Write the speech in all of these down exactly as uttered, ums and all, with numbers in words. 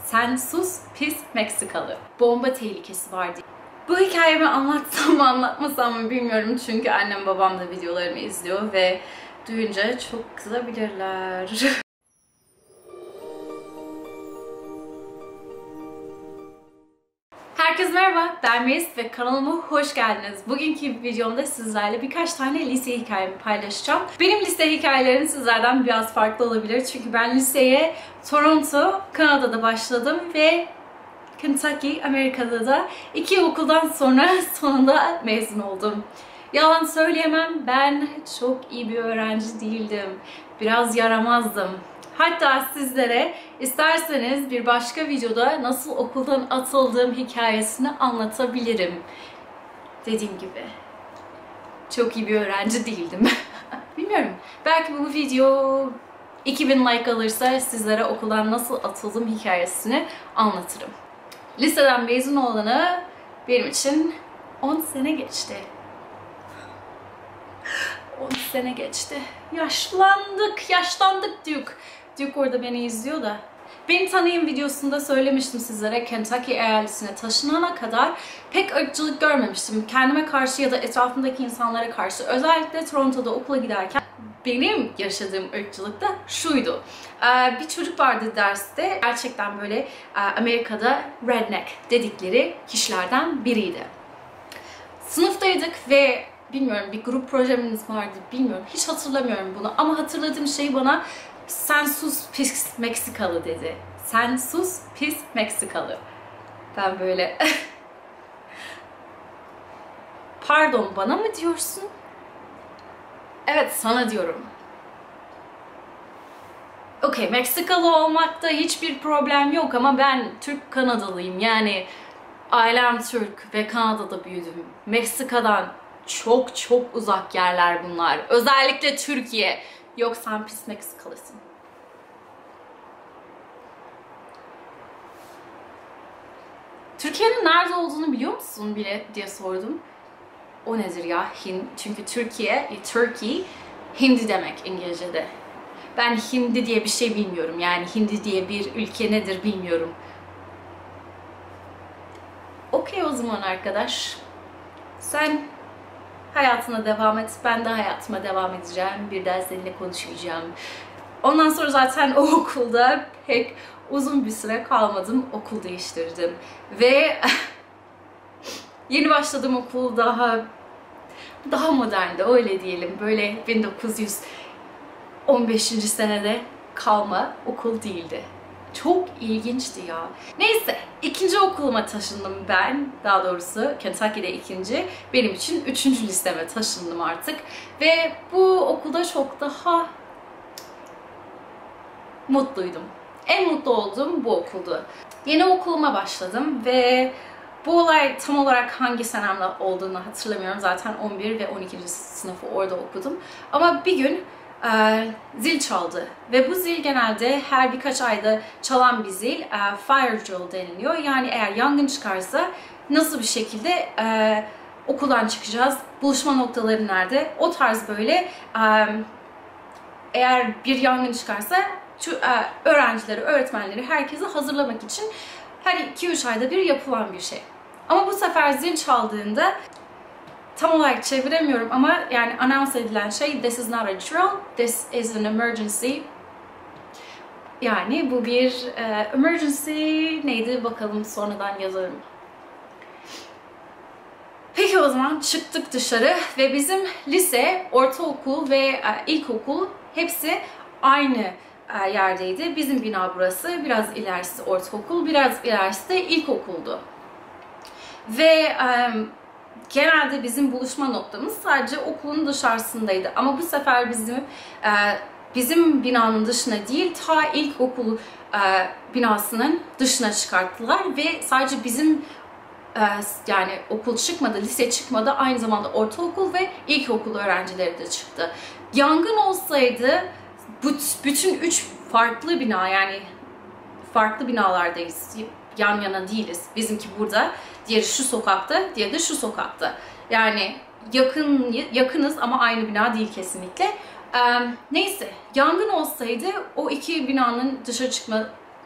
Sen sus pis Meksikalı. Bomba tehlikesi var diye. Bu hikayemi anlatsam mı anlatmasam mı bilmiyorum çünkü annem babam da videolarımı izliyor ve duyunca çok kızabilirler. Herkese merhaba, ben Melis ve kanalıma hoş geldiniz. Bugünkü videomda sizlerle birkaç tane lise hikayemi paylaşacağım. Benim lise hikayelerim sizlerden biraz farklı olabilir çünkü ben liseye Toronto, Kanada'da başladım ve Kentucky, Amerika'da da iki yıl okuldan sonra sonunda mezun oldum. Yalan söyleyemem, ben çok iyi bir öğrenci değildim. Biraz yaramazdım. Hatta sizlere isterseniz bir başka videoda nasıl okuldan atıldığım hikayesini anlatabilirim. Dediğim gibi çok iyi bir öğrenci değildim. Bilmiyorum. Belki bu video iki bin like alırsa sizlere okuldan nasıl atıldım hikayesini anlatırım. Liseden mezun olanı benim için on sene geçti. on sene geçti. Yaşlandık, yaşlandık Duke. Duke orada beni izliyor da. Beni tanıyın videosunda söylemiştim sizlere, Kentucky eyaletine taşınana kadar pek ırkçılık görmemiştim. Kendime karşı ya da etrafımdaki insanlara karşı. Özellikle Toronto'da okula giderken benim yaşadığım ırkçılık da şuydu. Bir çocuk vardı derste, gerçekten böyle Amerika'da redneck dedikleri kişilerden biriydi. Sınıftaydık ve bilmiyorum, bir grup projemiz vardı, bilmiyorum, hiç hatırlamıyorum bunu ama hatırladığım şey bana sen sus pis Meksikalı dedi. Sen sus pis Meksikalı. Ben böyle pardon, bana mı diyorsun? Evet, sana diyorum. Okey, Meksikalı olmakta hiçbir problem yok ama ben Türk Kanadalıyım, yani ailem Türk ve Kanada'da büyüdüm. Meksika'dan çok çok uzak yerler bunlar. Özellikle Türkiye. Yok, sen pis Meksikalısın. Türkiye'nin nerede olduğunu biliyor musun bile diye sordum. O nedir ya? Hind. Çünkü Türkiye, Turkey, Hindi demek İngilizce'de. Ben Hindi diye bir şey bilmiyorum. Yani Hindi diye bir ülke nedir bilmiyorum. Okey o zaman arkadaş. Sen hayatına devam et. Ben de hayatıma devam edeceğim. Bir daha seninle konuşmayacağım. Ondan sonra zaten o okulda pek uzun bir süre kalmadım. Okul değiştirdim. Ve yeni başladığım okul daha daha moderndi, öyle diyelim. Böyle bin dokuz yüz on beşinci senede kalma okul değildi. Çok ilginçti ya. Neyse, ikinci okuluma taşındım ben. Daha doğrusu Kentucky'de ikinci. Benim için üçüncü listeme taşındım artık. Ve bu okulda çok daha mutluydum. En mutlu olduğum bu okuldu. Yeni okuluma başladım ve bu olay tam olarak hangi senemde olduğunu hatırlamıyorum. Zaten on bir ve on ikinci sınıfı orada okudum. Ama bir gün e, zil çaldı. Ve bu zil genelde her birkaç ayda çalan bir zil. E, fire drill deniliyor. Yani eğer yangın çıkarsa nasıl bir şekilde e, okuldan çıkacağız, buluşma noktaları nerede? O tarz böyle e, eğer bir yangın çıkarsa şu, e, öğrencileri, öğretmenleri, herkesi hazırlamak için her iki üç ayda bir yapılan bir şey. Ama bu sefer zil çaldığında tam olarak çeviremiyorum ama yani anons edilen şey "This is not a drill, this is an emergency." Yani bu bir e, emergency neydi bakalım, sonradan yazarım. Peki o zaman çıktık dışarı ve bizim lise, ortaokul ve e, ilkokul hepsi aynı yerdeydi. Bizim bina burası. Biraz ilerisi ortaokul, biraz ilerisi de ilkokuldu. Ve um, genelde bizim buluşma noktamız sadece okulun dışarısındaydı. Ama bu sefer bizim uh, bizim binanın dışına değil, ta ilkokul uh, binasının dışına çıkarttılar ve sadece bizim uh, yani okul çıkmadı, lise çıkmadı, aynı zamanda ortaokul ve ilkokul öğrencileri de çıktı. Yangın olsaydı bütün üç farklı bina, yani farklı binalardayız, yan yana değiliz. Bizimki burada, diğeri şu sokakta, diğeri de şu sokakta. Yani yakın yakınız ama aynı bina değil kesinlikle. Ee, neyse, yangın olsaydı o iki binanın dışarı çıkma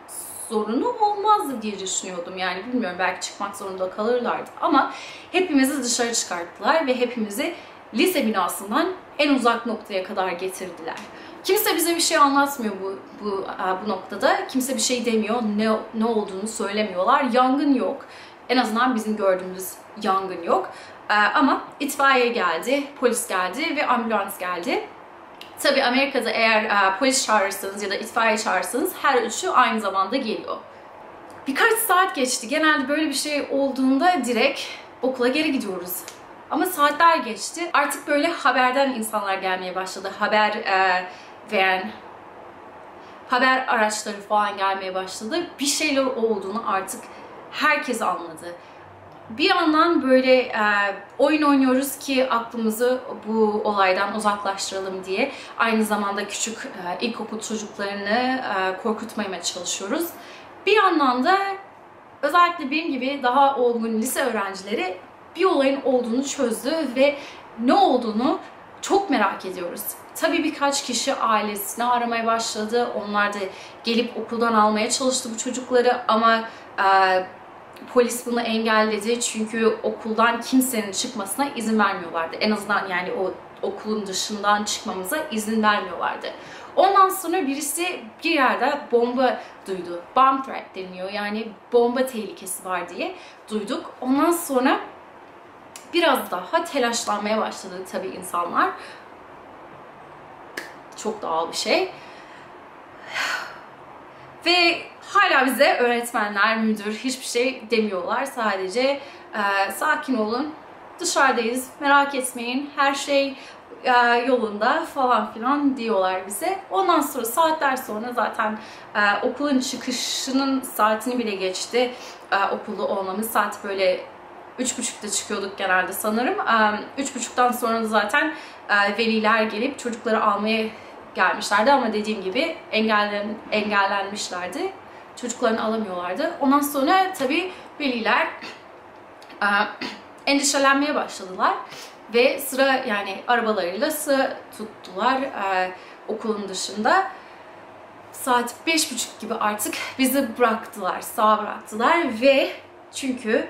zorunlu olmazdı diye düşünüyordum. Yani bilmiyorum, belki çıkmak zorunda kalırlardı ama hepimizi dışarı çıkarttılar ve hepimizi lise binasından en uzak noktaya kadar getirdiler. Kimse bize bir şey anlatmıyor bu, bu, bu noktada. Kimse bir şey demiyor. Ne, ne olduğunu söylemiyorlar. Yangın yok. En azından bizim gördüğümüz yangın yok. Ama itfaiye geldi, polis geldi ve ambulans geldi. Tabii Amerika'da eğer polis çağırırsanız ya da itfaiye çağırırsanız her üçü aynı zamanda geliyor. Birkaç saat geçti. Genelde böyle bir şey olduğunda direkt okula geri gidiyoruz. Ama saatler geçti. Artık böyle haberden insanlar gelmeye başladı. Haber e, veren, haber araçları falan gelmeye başladı. Bir şeyler olduğunu artık herkes anladı. Bir yandan böyle e, oyun oynuyoruz ki aklımızı bu olaydan uzaklaştıralım diye. Aynı zamanda küçük e, ilkokul çocuklarını e, korkutmaya çalışıyoruz. Bir yandan da özellikle benim gibi daha olgun lise öğrencileri bir olayın olduğunu çözdü ve ne olduğunu çok merak ediyoruz. Tabii birkaç kişi ailesini aramaya başladı. Onlar da gelip okuldan almaya çalıştı bu çocukları ama e, polis bunu engelledi çünkü okuldan kimsenin çıkmasına izin vermiyorlardı. En azından yani o okulun dışından çıkmamıza izin vermiyorlardı. Ondan sonra birisi bir yerde bomba duydu. Bomb threat deniyor, yani bomba tehlikesi var diye duyduk. Ondan sonra biraz daha telaşlanmaya başladı tabii insanlar. Çok doğal bir şey. Ve hala bize öğretmenler, müdür hiçbir şey demiyorlar. Sadece e, sakin olun, dışarıdayız, merak etmeyin, her şey e, yolunda falan filan diyorlar bize. Ondan sonra saatler sonra zaten e, okulun çıkışının saatini bile geçti. E, okulda olmamız saat böyle üç buçukta çıkıyorduk genelde sanırım. E, üç buçuktan sonra da zaten e, veliler gelip çocukları almaya gelmişlerdi ama dediğim gibi engellen, engellenmişlerdi. Çocuklarını alamıyorlardı. Ondan sonra tabii veliler e, endişelenmeye başladılar ve sıra yani arabalarıyla sıra tuttular e, okulun dışında. Saat beş buçuk gibi artık bizi bıraktılar, sağa bıraktılar ve çünkü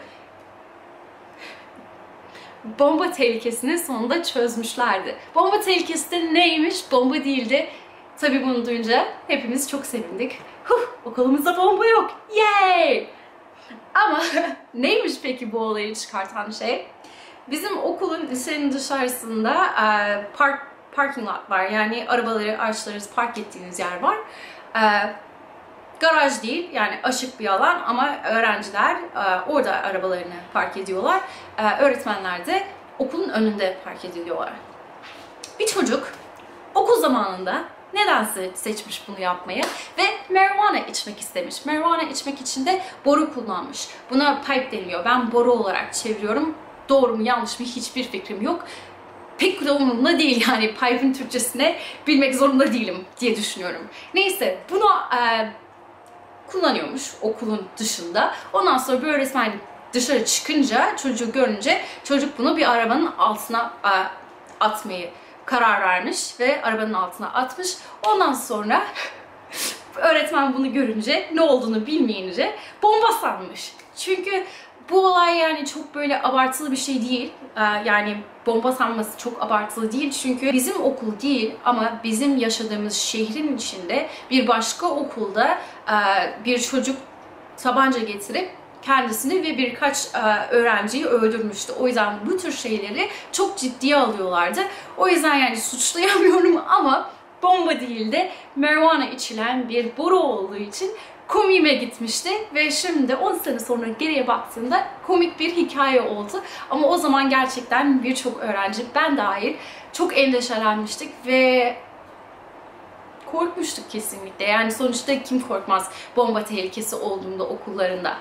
bomba tehlikesini sonunda çözmüşlerdi. Bomba tehlikesi de neymiş? Bomba değildi. Tabii bunu duyunca hepimiz çok sevindik. Huh, okulumuzda bomba yok. Yay! Ama neymiş peki bu olayı çıkartan şey? Bizim okulun lisenin dışarısında e, park, parking lot var. Yani arabaları, araçları park ettiğiniz yer var. E, Garaj değil, yani açık bir alan ama öğrenciler e, orada arabalarını park ediyorlar. E, öğretmenler de okulun önünde park ediliyorlar. Bir çocuk okul zamanında nedense seçmiş bunu yapmayı ve marijuana içmek istemiş. Marijuana içmek için de boru kullanmış. Buna pipe deniliyor. Ben boru olarak çeviriyorum. Doğru mu yanlış mı hiçbir fikrim yok. Pek de umurumda değil, yani pipe'in Türkçesine bilmek zorunda değilim diye düşünüyorum. Neyse bunu e, kullanıyormuş okulun dışında. Ondan sonra bir öğretmen dışarı çıkınca, çocuğu görünce çocuk bunu bir arabanın altına e, atmayı karar vermiş ve arabanın altına atmış. Ondan sonra öğretmen bunu görünce, ne olduğunu bilmeyince bomba sanmış. Çünkü bu olay yani çok böyle abartılı bir şey değil. Ee, yani bomba sanması çok abartılı değil. Çünkü bizim okul değil ama bizim yaşadığımız şehrin içinde bir başka okulda e, bir çocuk tabanca getirip kendisini ve birkaç e, öğrenciyi öldürmüştü. O yüzden bu tür şeyleri çok ciddiye alıyorlardı. O yüzden yani suçlayamıyorum ama bomba değil de marijuana içilen bir boru olduğu için komiğime gitmişti ve şimdi on sene sonra geriye baktığımda komik bir hikaye oldu. Ama o zaman gerçekten birçok öğrenci, ben dahil, çok endişelenmiştik ve korkmuştuk kesinlikle. Yani sonuçta kim korkmaz bomba tehlikesi olduğunda okullarında.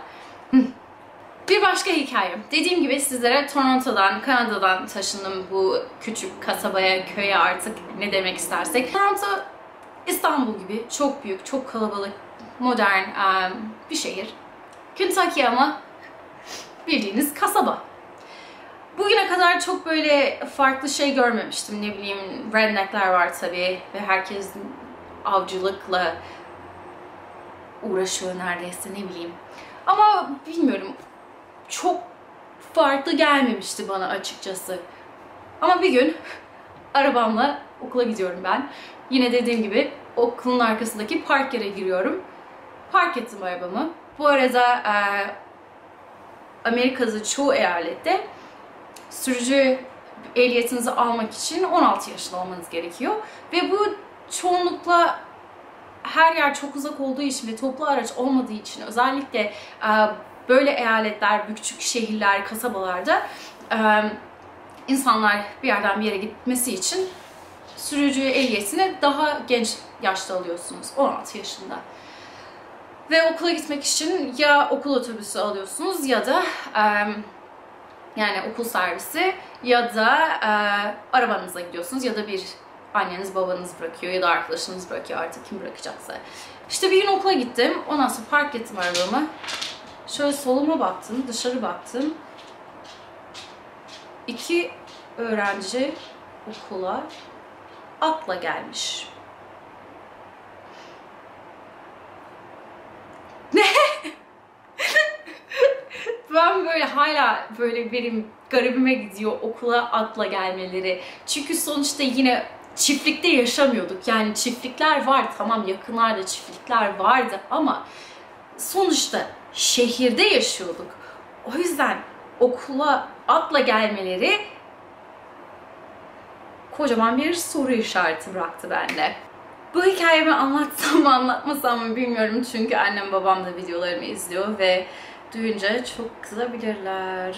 Bir başka hikaye. Dediğim gibi sizlere Toronto'dan, Kanada'dan taşındım bu küçük kasabaya, köye, artık ne demek istersek. Toronto, İstanbul gibi çok büyük, çok kalabalık, modern um, bir şehir. Kentucky ama bildiğiniz kasaba. Bugüne kadar çok böyle farklı şey görmemiştim. Ne bileyim, redneckler var tabii ve herkes avcılıkla uğraşıyor neredeyse, ne bileyim. Ama bilmiyorum, çok farklı gelmemişti bana açıkçası. Ama bir gün arabamla okula gidiyorum ben. Yine dediğim gibi okulun arkasındaki park yere giriyorum. Park ettim arabamı. Bu arada e, Amerika'da çoğu eyalette sürücü ehliyetinizi almak için on altı yaşında olmanız gerekiyor. Ve bu çoğunlukla her yer çok uzak olduğu için ve toplu araç olmadığı için, özellikle e, böyle eyaletler, küçük şehirler, kasabalarda e, insanlar bir yerden bir yere gitmesi için sürücü ehliyetini daha genç yaşta alıyorsunuz, on altı yaşında. Ve okula gitmek için ya okul otobüsü alıyorsunuz ya da e, yani okul servisi ya da e, arabanızla gidiyorsunuz ya da bir anneniz babanız bırakıyor ya da arkadaşınız bırakıyor, artık kim bırakacaksa. İşte bir gün okula gittim, ondan sonra park ettim arabamı. Şöyle soluma baktım, dışarı baktım. İki öğrenci okula atla gelmiş. Ne? Ben böyle hala böyle benim garibime gidiyor okula atla gelmeleri. Çünkü sonuçta yine çiftlikte yaşamıyorduk. Yani çiftlikler var, tamam, yakınlarda çiftlikler vardı ama sonuçta şehirde yaşıyorduk. O yüzden okula atla gelmeleri kocaman bir soru işareti bıraktı bende. Bu hikayemi anlatsam mı anlatmasam mı bilmiyorum, çünkü annem babam da videolarımı izliyor ve duyunca çok kızabilirler.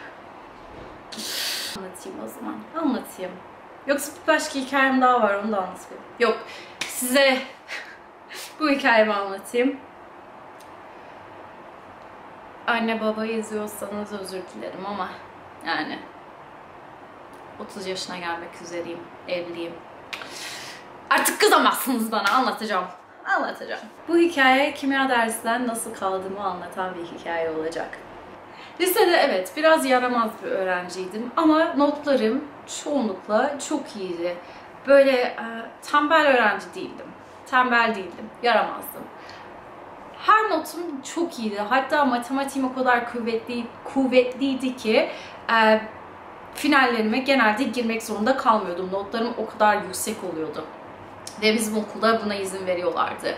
Anlatayım o zaman. Anlatayım. Yoksa bir başka hikayem daha var, onu da anlatayım. Yok, size bu hikayemi anlatayım. Anne babayı izliyorsanız özür dilerim ama yani otuz yaşına gelmek üzereyim, evliyim. Artık kızamazsınız bana, anlatacağım. Anlatacağım. Bu hikaye kimya dersinden nasıl kaldığımı anlatan bir hikaye olacak. Lisede evet biraz yaramaz bir öğrenciydim ama notlarım çoğunlukla çok iyiydi. Böyle e, tembel öğrenci değildim. Tembel değildim, yaramazdım. Her notum çok iyiydi. Hatta matematiğim o kadar kuvvetli, kuvvetliydi ki e, finallerime genelde girmek zorunda kalmıyordum. Notlarım o kadar yüksek oluyordu. Ve bizim okulda buna izin veriyorlardı.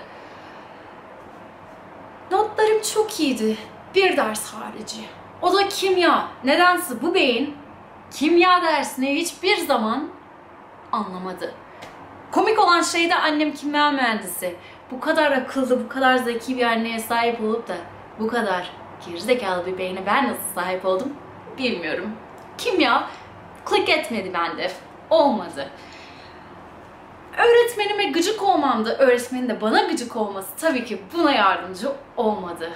Notlarım çok iyiydi. Bir ders harici. O da kimya. Nedense bu beyin kimya dersini hiçbir zaman anlamadı. Komik olan şey de annem kimya mühendisi. Bu kadar akıllı, bu kadar zeki bir anneye sahip olup da bu kadar gerizekalı bir beyne ben nasıl sahip oldum bilmiyorum. Kimya klik etmedi bende. Olmadı. Öğretmenime gıcık olmam da öğretmenin de bana gıcık olması tabii ki buna yardımcı olmadı.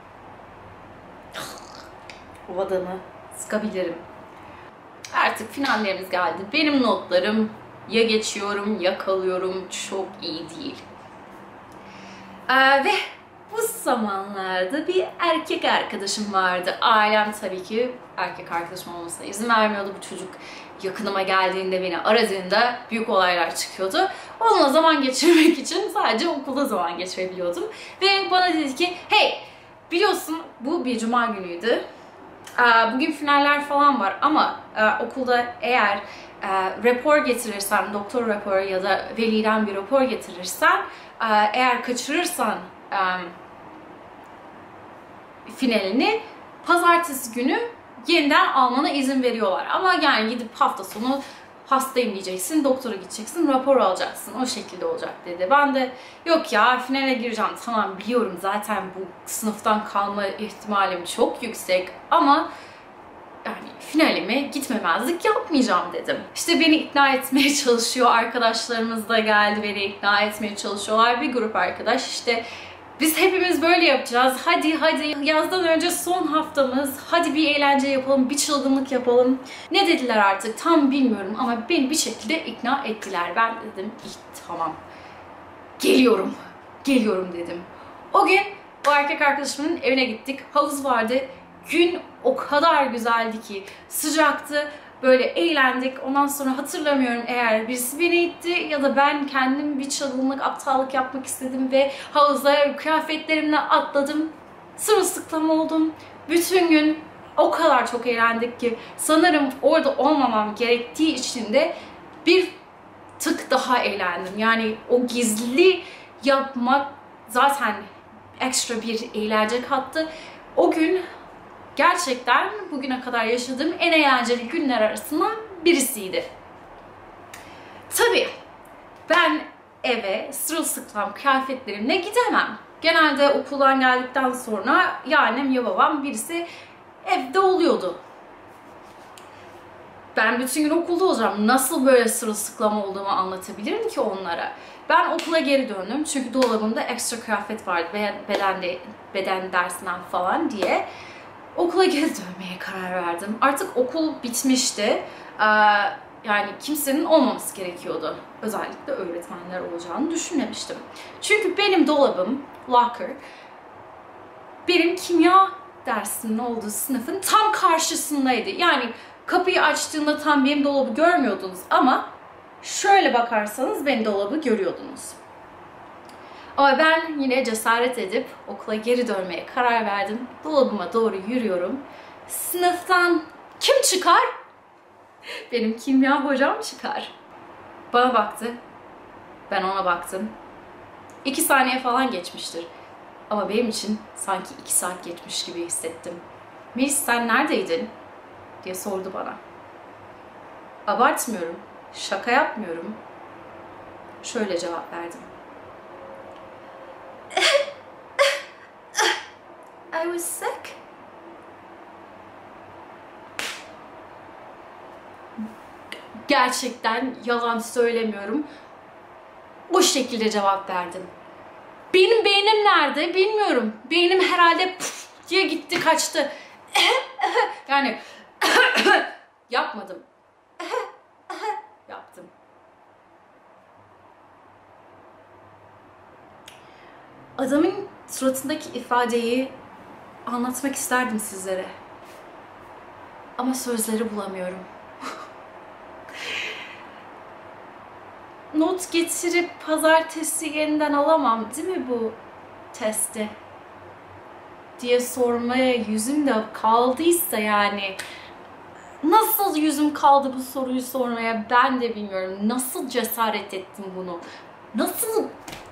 O adamı sıkabilirim. Artık finallerimiz geldi. Benim notlarım ya geçiyorum ya kalıyorum, çok iyi değil. Ee, ve bu zamanlarda bir erkek arkadaşım vardı. Ailem tabii ki erkek arkadaşım olmasına izin vermiyordu. Bu çocuk yakınıma geldiğinde, beni aradığında büyük olaylar çıkıyordu. Onunla zaman geçirmek için sadece okulda zaman geçirebiliyordum. Ve bana dedi ki, hey biliyorsun bu bir cuma günüydü. Bugün finaller falan var ama okulda eğer rapor getirirsen, doktor raporu ya da veliden bir rapor getirirsen, eğer kaçırırsan finalini pazartesi günü yeniden almana izin veriyorlar. Ama yani gidip hafta sonu hastayım diyeceksin, doktora gideceksin, rapor alacaksın. O şekilde olacak dedi. Ben de yok ya finale gireceğim, tamam biliyorum zaten bu sınıftan kalma ihtimalim çok yüksek ama yani finalime gitmemezlik yapmayacağım dedim. İşte beni ikna etmeye çalışıyor, arkadaşlarımız da geldi beni ikna etmeye çalışıyorlar. Bir grup arkadaş işte biz hepimiz böyle yapacağız. Hadi hadi yazdan önce son haftamız. Hadi bir eğlence yapalım, bir çılgınlık yapalım. Ne dediler artık tam bilmiyorum ama beni bir şekilde ikna ettiler. Ben dedim iyi tamam. Geliyorum. Geliyorum dedim. O gün o erkek arkadaşımın evine gittik. Havuz vardı. Gün o kadar güzeldi ki sıcaktı. Böyle eğlendik. Ondan sonra hatırlamıyorum eğer birisi beni itti ya da ben kendim bir çılgınlık, aptallık yapmak istedim ve havuza kıyafetlerimle atladım. Sırılsıklam oldum. Bütün gün o kadar çok eğlendik ki sanırım orada olmamam gerektiği için de bir tık daha eğlendim. Yani o gizli yapmak zaten ekstra bir eğlence kattı. O gün gerçekten bugüne kadar yaşadığım en eğlenceli günler arasından birisiydi. Tabii ben eve sırılsıklam kıyafetlerimle gidemem. Genelde okuldan geldikten sonra ya annem ya babam birisi evde oluyordu. Ben bütün gün okulda olacağım. Nasıl böyle sırılsıklam olduğumu anlatabilirim ki onlara? Ben okula geri döndüm çünkü dolabımda ekstra kıyafet vardı beden, de, beden dersinden falan diye. Okula geri dönmeye karar verdim. Artık okul bitmişti. Ee, yani kimsenin olmaması gerekiyordu. Özellikle öğretmenler olacağını düşünmemiştim. Çünkü benim dolabım, locker, benim kimya dersinin olduğu sınıfın tam karşısındaydı. Yani kapıyı açtığımda tam benim dolabı görmüyordunuz ama şöyle bakarsanız benim dolabı görüyordunuz. Ama ben yine cesaret edip okula geri dönmeye karar verdim. Dolabıma doğru yürüyorum. Sınıftan kim çıkar? Benim kimya hocam çıkar. Bana baktı. Ben ona baktım. İki saniye falan geçmiştir. Ama benim için sanki iki saat geçmiş gibi hissettim. Melis sen neredeydin? Diye sordu bana. Abartmıyorum. Şaka yapmıyorum. Şöyle cevap verdim. I was sick. Gerçekten yalan söylemiyorum. O şekilde cevap verdim. Benim beynim nerede bilmiyorum. Beynim herhalde puf diye gitti kaçtı. Yani yapmadım. Yaptım. Adamın suratındaki ifadeyi anlatmak isterdim sizlere. Ama sözleri bulamıyorum. Not getirip pazartesi yeniden alamam değil mi bu testi? Diye sormaya yüzüm de kaldıysa yani. Nasıl yüzüm kaldı bu soruyu sormaya ben de bilmiyorum. Nasıl cesaret ettim bunu? Nasıl...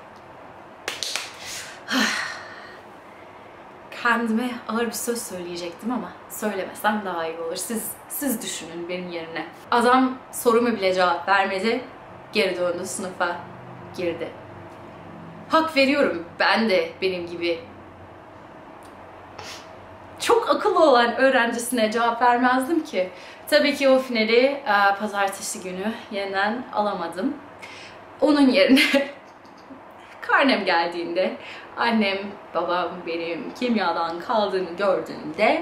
Kendime ağır bir söz söyleyecektim ama söylemesem daha iyi olur. Siz siz düşünün benim yerine. Adam soruma bile cevap vermedi. Geri döndü sınıfa girdi. Hak veriyorum. Ben de benim gibi çok akıllı olan öğrencisine cevap vermezdim ki. Tabii ki o finali e, pazartesi günü yeniden alamadım. Onun yerine karnem geldiğinde annem, babam benim kimyadan kaldığını gördüğünde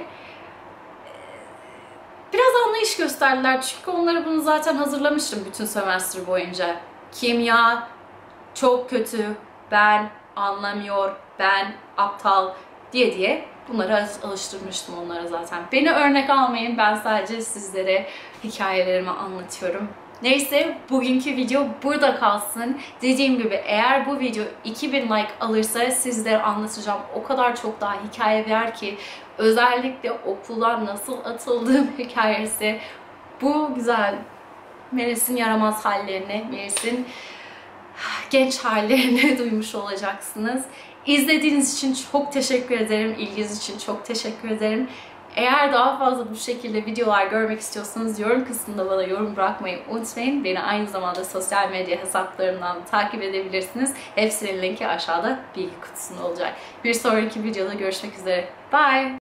biraz anlayış gösterdiler. Çünkü onlara bunu zaten hazırlamıştım bütün sömestr boyunca. Kimya çok kötü, ben anlamıyor, ben aptal diye diye bunları alıştırmıştım onlara zaten. Beni örnek almayın, ben sadece sizlere hikayelerimi anlatıyorum. Neyse bugünkü video burada kalsın. Dediğim gibi eğer bu video iki bin like alırsa sizlere anlatacağım o kadar çok daha hikaye var ki özellikle okuldan nasıl atıldığım hikayesi, bu güzel Melis'in yaramaz hallerini, Melis'in genç hallerini duymuş olacaksınız. İzlediğiniz için çok teşekkür ederim. İlginiz için çok teşekkür ederim. Eğer daha fazla bu şekilde videolar görmek istiyorsanız yorum kısmında bana yorum bırakmayı unutmayın. Beni aynı zamanda sosyal medya hesaplarımdan takip edebilirsiniz. Hepsinin linki aşağıda bilgi kutusunda olacak. Bir sonraki videoda görüşmek üzere. Bye!